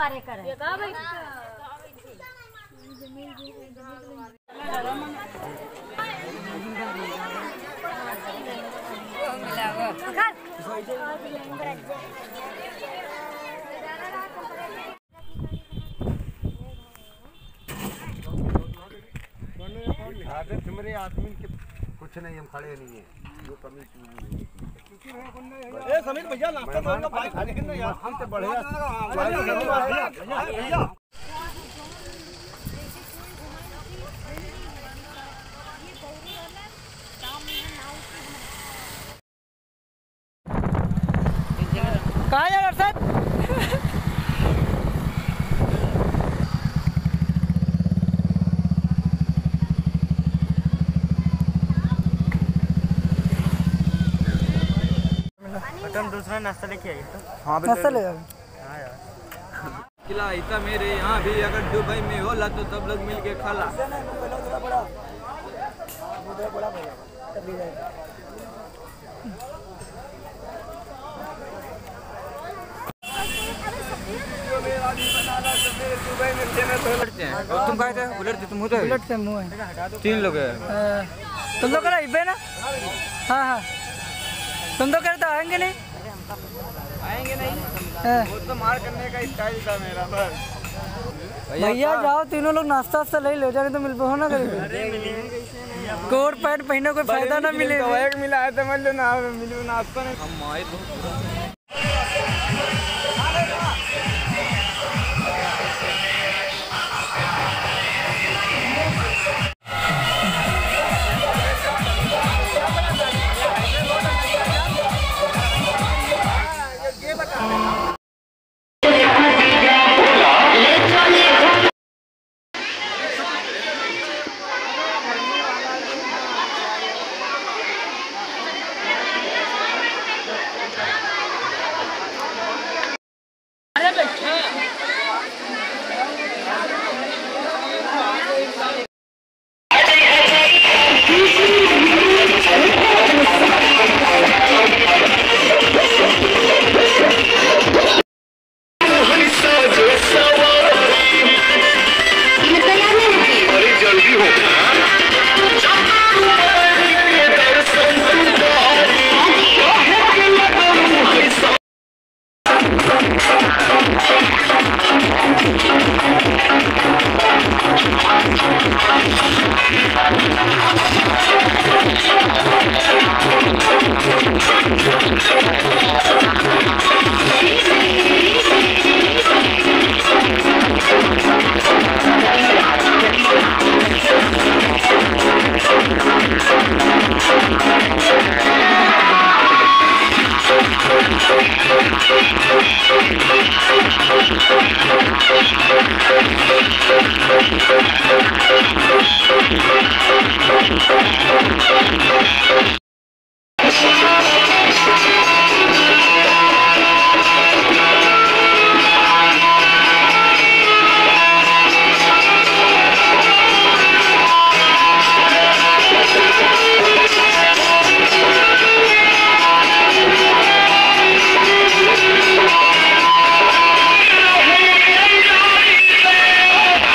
बारे करे ये का भाई तुम्हारे आदमी के कुछ नहीं, हम खड़े नहीं है जो कमी ए समीर भैया नाश्ता करूंगा भाई खाने के लिए यार हमसे बढ़िया भैया कहाँ जा रहा तुम दूसरा नाश्ता लेके आइए तो। हाँ नाश्ता ले आओ। हाँ यार किला इतना मेरे यहाँ भी अगर दुबई में होला तो सब लोग मिल के खाला। तुम कहे थे बुलेट थे, तुम हो तो बुलेट से मुँह है 3 लोग है। तुम तो करा इब्बे ना। हाँ हाँ तुम तो कहते आएंगे नहीं। आएंगे नहीं वो तो मार करने का स्टाइल था मेरा। बस भैया जाओ तीनों लोग नाश्ता वास्ता ले लो, जाने तो मिल पाओ ना करेंगे। कोट पैंट पहने कोई फायदा ना मिले। एक मिला है तो मतलब ना मिलू नाश्ता नहीं हम आए तो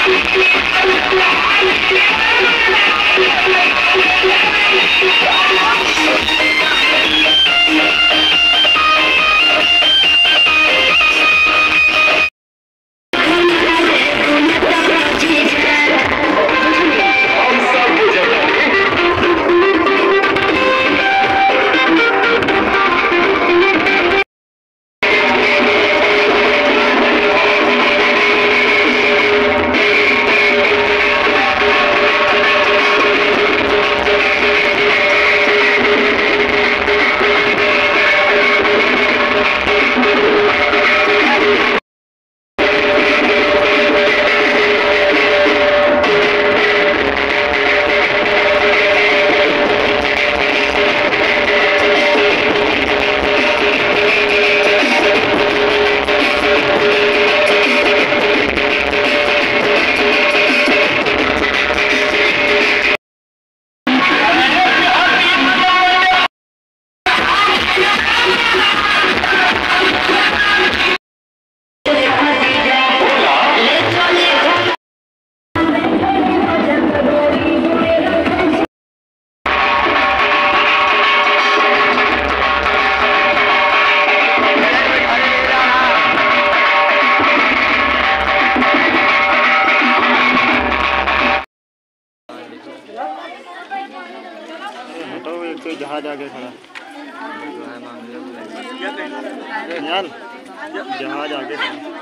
Yeah. जहाज आगे खड़ा जहाज आगे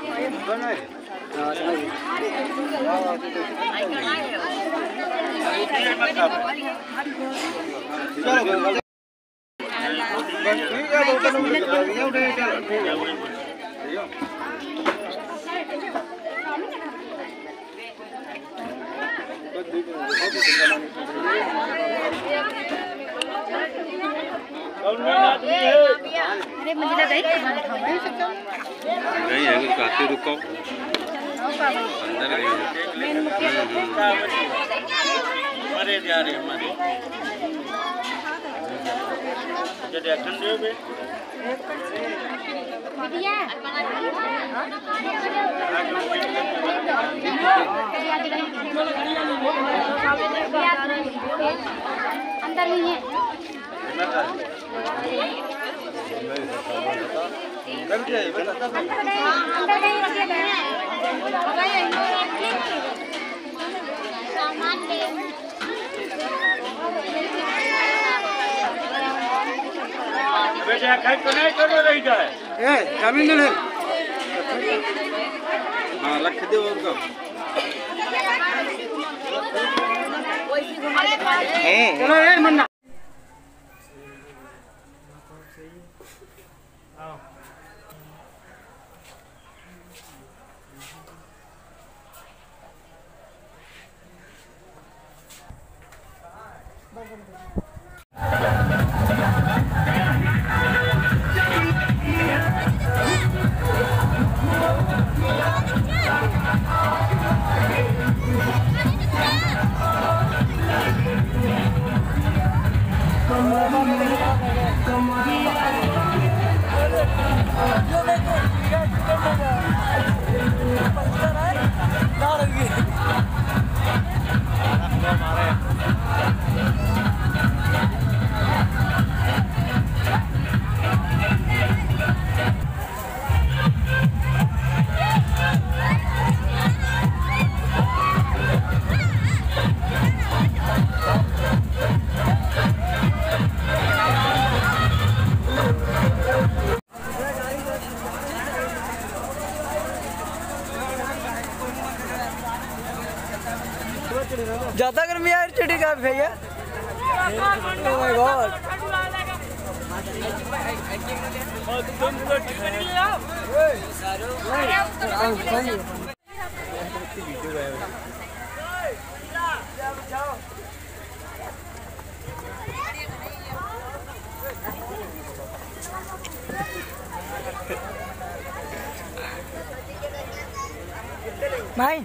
अरे मुझे लगा नहीं है कुछ काफी रुको अंदर गई हमारे जा रहे हमारे मुझे एक्शन दे बे बिटिया अंदर नहीं है हाँ रख दो उनको मन्ना ज्यादा गर्मी यार चिड़ी का भैया ओह माय गॉड भाई